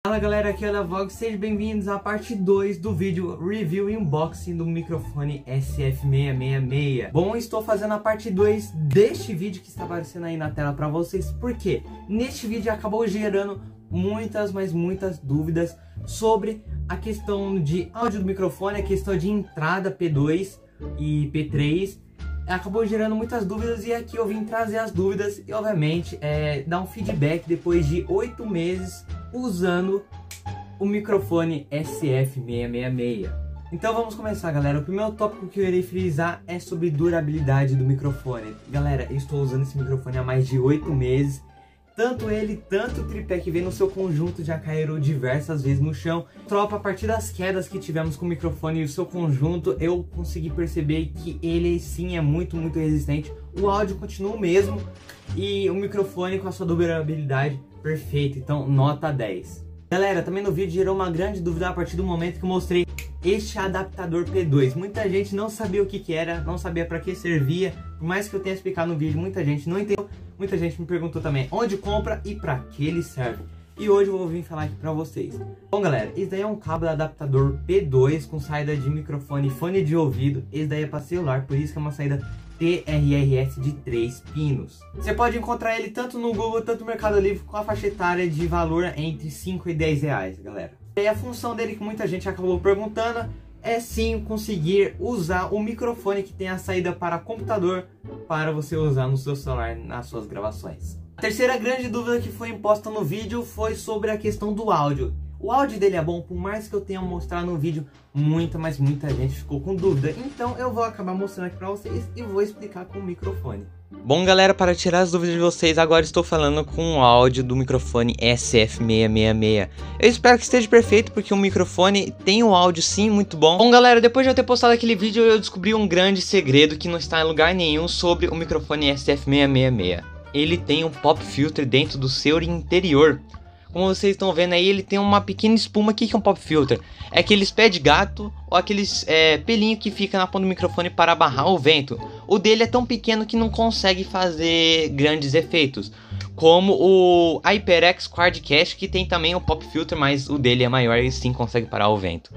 Fala galera, aqui é o Leovlog, sejam bem-vindos à parte 2 do vídeo Review e Unboxing do microfone SF666. Bom, estou fazendo a parte 2 deste vídeo que está aparecendo aí na tela para vocês, porque neste vídeo acabou gerando muitas dúvidas sobre a questão de áudio do microfone, a questão de entrada P2 e P3. Acabou gerando muitas dúvidas e aqui eu vim trazer as dúvidas e obviamente dar um feedback depois de 8 meses usando o microfone SF666. Então vamos começar, galera. O primeiro tópico que eu irei frisar é sobre durabilidade do microfone. Galera, eu estou usando esse microfone há mais de 8 meses. Tanto ele, tanto o tripé que vem no seu conjunto já caíram diversas vezes no chão. Tropa, a partir das quedas que tivemos com o microfone e o seu conjunto, eu consegui perceber que ele sim é muito resistente. O áudio continua o mesmo e o microfone com a sua durabilidade perfeita, então nota 10. Galera, também no vídeo gerou uma grande dúvida a partir do momento que eu mostrei este adaptador P2. Muita gente não sabia o que era, não sabia para que servia. Por mais que eu tenha explicado no vídeo, muita gente não entendeu. Muita gente me perguntou também onde compra e para que ele serve. E hoje eu vou vir falar aqui para vocês. Bom galera, esse daí é um cabo de adaptador P2 com saída de microfone e fone de ouvido. Esse daí é para celular, por isso que é uma saída TRRS de 3 pinos. Você pode encontrar ele tanto no Google, tanto no Mercado Livre, com a faixa etária de valor entre 5 e 10 reais, galera. E a função dele, que muita gente acabou perguntando, é sim conseguir usar o microfone que tem a saída para computador para você usar no seu celular nas suas gravações. A terceira grande dúvida que foi imposta no vídeo foi sobre a questão do áudio. O áudio dele é bom, por mais que eu tenha mostrado no vídeo, muita gente ficou com dúvida. Então eu vou acabar mostrando aqui pra vocês e vou explicar com o microfone. Bom galera, para tirar as dúvidas de vocês, agora estou falando com o áudio do microfone SF666. Eu espero que esteja perfeito, porque o microfone tem um áudio sim muito bom. Bom galera, depois de eu ter postado aquele vídeo, eu descobri um grande segredo que não está em lugar nenhum sobre o microfone SF666. Ele tem um pop filter dentro do seu interior. Como vocês estão vendo aí, ele tem uma pequena espuma. O que é um pop filter? É aqueles pé de gato ou aqueles pelinho que fica na ponta do microfone para barrar o vento. O dele é tão pequeno que não consegue fazer grandes efeitos, como o HyperX Quadcast, que tem também um pop filter, mas o dele é maior e sim consegue parar o vento.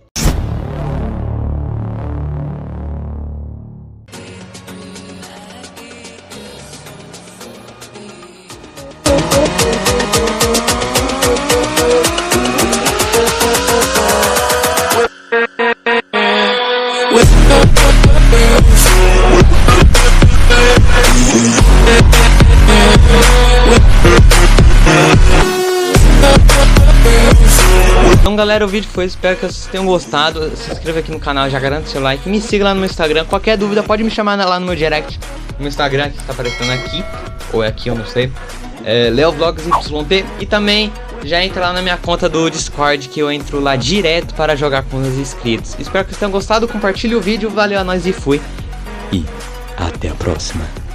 Então galera, o vídeo foi, espero que vocês tenham gostado. Se inscreva aqui no canal, já garante seu like, me siga lá no meu Instagram. Qualquer dúvida pode me chamar lá no meu direct, no meu Instagram, que está aparecendo aqui, ou é aqui, eu não sei, LeoVlogsYT. E também já entra lá na minha conta do Discord, que eu entro lá direto para jogar com os inscritos. Espero que vocês tenham gostado, compartilhe o vídeo, valeu a nós e fui. E até a próxima.